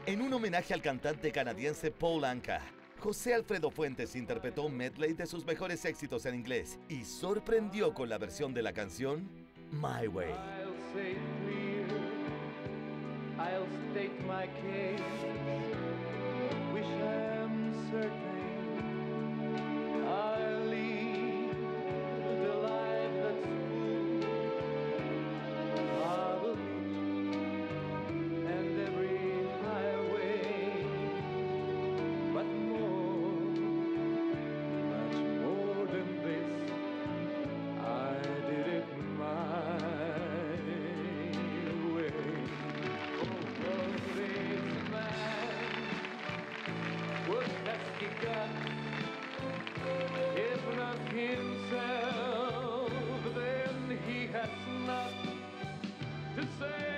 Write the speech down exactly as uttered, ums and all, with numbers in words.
En un homenaje al cantante canadiense Paul Anka, José Alfredo Fuentes interpretó un medley de sus mejores éxitos en inglés y sorprendió con la versión de la canción My Way. I'll say clear, I'll state my case, wish I'm certain I'll lead the life that's full of the beach and every highway, but more, much more than this, I did it my way. Oh, this man, what has he got? If not himself, then he has not to say.